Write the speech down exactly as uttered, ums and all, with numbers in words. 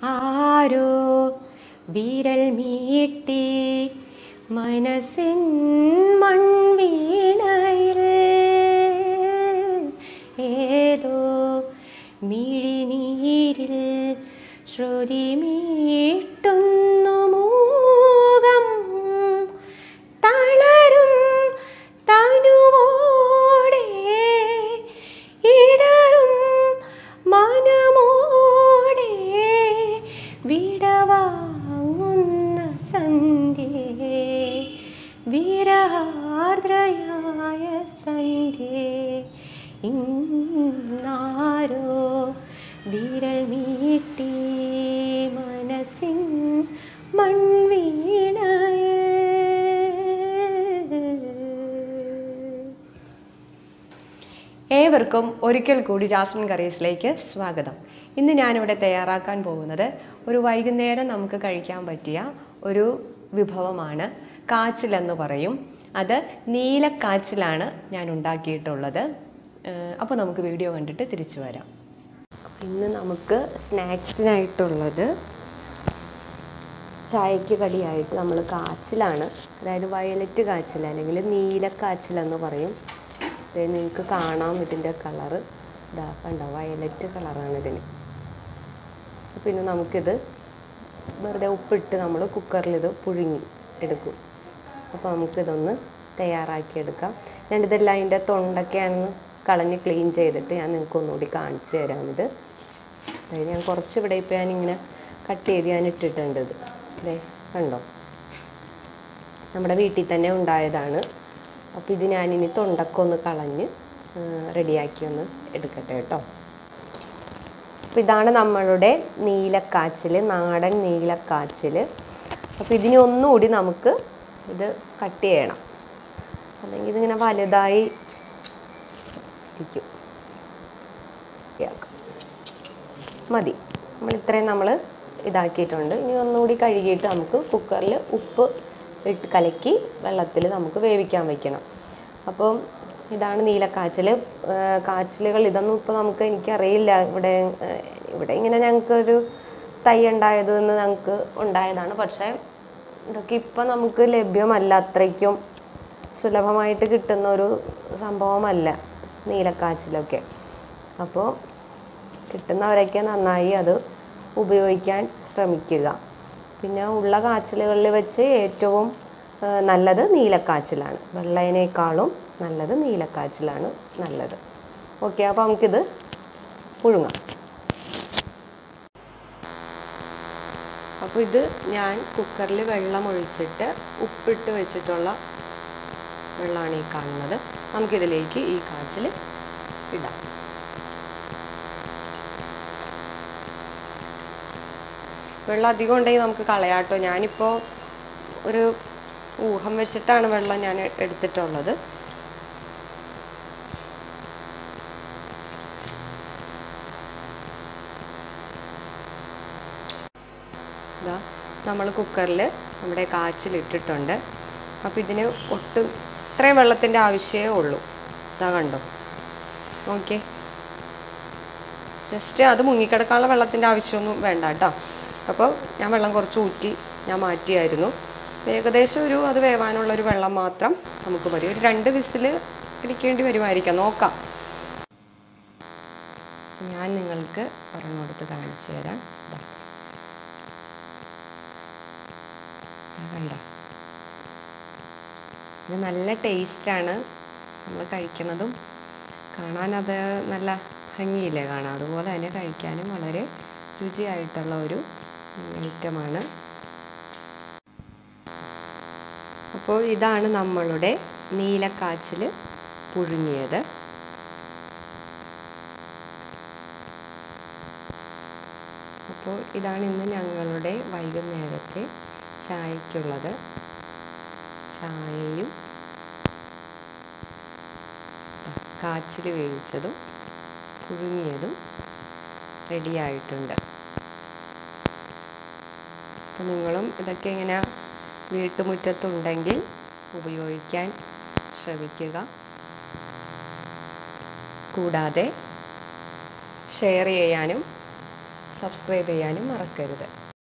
ആരോ വിരൽ മീട്ടി മനസ്സിൻ മൺവീണയിൽ ഏതോ മിഴിനീരിൽ ശ്രുതി മീട്ടുന്നു മൂകം തളരും തനുവോടെ ഇടറും മനമോടെ വിടവാങ്ങുന്ന സന്ധ്യേ വിരഹാർദ്രയായ സന്ധ്യേ ഇന്നാരോ വിരൽ മീട്ടി മനസ്സിൻ മൺവീണയിൽ. ഏവർക്കും ഒരിക്കൽ കൂടി ജാസ്മിൻ കറീസിലേക്ക് സ്വാഗതം. ഇന്ന് ഞാനിവിടെ തയ്യാറാക്കാൻ പോകുന്നത് ഒരു വൈകുന്നേരം നമുക്ക് കഴിക്കാൻ പറ്റിയ ഒരു വിഭവമാണ്. കാച്ചിലെന്ന് പറയും. അത് നീലക്കാച്ചിലാണ് ഞാൻ ഉണ്ടാക്കിയിട്ടുള്ളത്. അപ്പോൾ നമുക്ക് വീഡിയോ കണ്ടിട്ട് തിരിച്ചു വരാം. ഇന്ന് നമുക്ക് സ്നാക്സിനായിട്ടുള്ളത് ചായക്ക് കടിയായിട്ട് നമ്മൾ കാച്ചിലാണ്, അതായത് വയലറ്റ് കാച്ചിൽ അല്ലെങ്കിൽ നീലക്കാച്ചിലെന്ന് പറയും. ഇത് നിങ്ങൾക്ക് കാണാം, ഇതിൻ്റെ കളറ് ഇതാ കണ്ടോ, വയലറ്റ് കളറാണ് ഇതിന്. പിന്നെ നമുക്കിത് വെറുതെ ഉപ്പിട്ട് നമ്മൾ കുക്കറിൽ ഇത് പുഴുങ്ങി എടുക്കും. അപ്പോൾ നമുക്കിതൊന്ന് തയ്യാറാക്കിയെടുക്കാം. ഞാനിതെല്ലാം അതിൻ്റെ തൊണ്ടൊക്കെയാണെന്ന് കളഞ്ഞ് ക്ലീൻ ചെയ്തിട്ട് ഞാൻ നിങ്ങൾക്ക് ഒന്നുകൂടി കാണിച്ചു തരാം. ഇത് അതായത് ഞാൻ കുറച്ച് ഇവിടെ ഇപ്പോൾ ഞാനിങ്ങനെ കട്ട് ചെയ്ത് ഞാൻ ഇട്ടിട്ടുണ്ട്. ഇത് അതെ കണ്ടോ, നമ്മുടെ വീട്ടിൽ തന്നെ ഉണ്ടായതാണ്. അപ്പോൾ ഇത് ഞാനിനി തൊണ്ടൊക്കെ ഒന്ന് കളഞ്ഞ് റെഡിയാക്കി ഒന്ന് എടുക്കട്ടെ കേട്ടോ. അപ്പോൾ ഇതാണ് നമ്മളുടെ നീലക്കാച്ചിൽ, നാടൻ നീലക്കാച്ചിൽ. അപ്പോൾ ഇതിനി ഒന്നുകൂടി നമുക്ക് ഇത് കട്ട് ചെയ്യണം, അല്ലെങ്കിൽ ഇതിങ്ങനെ വലുതായി ഇരിക്കും. മതി, നമ്മൾ ഇത്രയും നമ്മൾ ഇതാക്കിയിട്ടുണ്ട്. ഇനി ഒന്നുകൂടി കഴുകിയിട്ട് നമുക്ക് കുക്കറിൽ ഉപ്പ് ഇട്ട് കലക്കി വെള്ളത്തിൽ നമുക്ക് വേവിക്കാൻ വയ്ക്കണം. അപ്പം ഇതാണ് നീലക്കാച്ചിൽ. കാച്ചിലുകൾ ഇതൊന്നും ഇപ്പോൾ നമുക്ക് എനിക്കറിയില്ല, ഇവിടെ ഇവിടെ ഇങ്ങനെ ഞങ്ങൾക്കൊരു തൈ ഉണ്ടായതെന്ന് ഞങ്ങൾക്ക് ഉണ്ടായതാണ്. പക്ഷേ ഇതൊക്കെ ഇപ്പം നമുക്ക് ലഭ്യമല്ല, അത്രയ്ക്കും സുലഭമായിട്ട് കിട്ടുന്ന ഒരു സംഭവമല്ല നീലക്കാച്ചിലൊക്കെ. അപ്പോൾ കിട്ടുന്നവരൊക്കെ നന്നായി അത് ഉപയോഗിക്കാൻ ശ്രമിക്കുക. പിന്നെ ഉള്ള കാച്ചിലുകളിൽ വെച്ച് ഏറ്റവും നല്ലത് നീലക്കാച്ചിലാണ്, വെള്ളേനേക്കാളും നല്ലത് നീലക്കാച്ചിലാണ് നല്ലത്. ഓക്കെ, അപ്പോൾ നമുക്കിത് പുഴുങ്ങാം. അപ്പോൾ ഇത് ഞാൻ കുക്കറിൽ വെള്ളം ഒഴിച്ചിട്ട് ഉപ്പിട്ട് വെച്ചിട്ടുള്ള വെള്ളമാണ് ഈ കാണുന്നത്. നമുക്കിതിലേക്ക് ഈ കാച്ചിൽ ഇടാം. വെള്ളം അധികം ഉണ്ടെങ്കിൽ നമുക്ക് കളയാട്ടോ. ഞാനിപ്പോൾ ഒരു ഊഹം വെച്ചിട്ടാണ് വെള്ളം ഞാൻ എടുത്തിട്ടുള്ളത്. ഇതാ നമ്മൾ കുക്കറിൽ നമ്മുടെ കാച്ചിലിട്ടിട്ടുണ്ട്. അപ്പോൾ ഇതിന് ഒട്ടും ഇത്രയും വെള്ളത്തിൻ്റെ ആവശ്യമേ ഉള്ളൂ. ഇതാ കണ്ടോ, ഓക്കെ. ജസ്റ്റ് അത് മുങ്ങിക്കിടക്കാനുള്ള വെള്ളത്തിൻ്റെ ആവശ്യമൊന്നും വേണ്ട കേട്ടോ. അപ്പോൾ ഞാൻ വെള്ളം കുറച്ച് ഊറ്റി ഞാൻ മാറ്റിയായിരുന്നു. ഏകദേശം ഒരു അത് വേവാനുള്ളൊരു വെള്ളം മാത്രം നമുക്ക് മതി. ഒരു രണ്ട് വിസിൽ അടിക്കേണ്ടി വരുമായിരിക്കാം, നോക്കാം. ഞാൻ നിങ്ങൾക്ക് ഒരെണ്ണം കൊടുത്ത് കാണിച്ചു തരാം. കണ്ടോ, ഇത് നല്ല ടേസ്റ്റാണ്. നമ്മൾ കഴിക്കുന്നതും കാണാനത് നല്ല ഭംഗിയില്ലേ കാണാം, അതുപോലെ തന്നെ കഴിക്കാനും വളരെ രുചിയായിട്ടുള്ള ഒരു ഐറ്റമാണ്. അപ്പോൾ ഇതാണ് നമ്മളുടെ നീലക്കാച്ചിൽ പുഴുങ്ങിയത്. അപ്പോൾ ഇതാണ് ഇന്ന് ഞങ്ങളുടെ വൈകുന്നേരത്തെ ചായക്കുള്ളത്. ചായയും കാച്ചിൽ വേവിച്ചതും പുഴുങ്ങിയതും റെഡിയായിട്ടുണ്ട്. അപ്പോൾ നിങ്ങളും ഇതൊക്കെ ഇങ്ങനെ വീട്ടുമുറ്റത്തുണ്ടെങ്കിൽ ഉപയോഗിക്കാൻ ശ്രമിക്കുക. കൂടാതെ ഷെയർ ചെയ്യാനും സബ്സ്ക്രൈബ് ചെയ്യാനും മറക്കരുത്.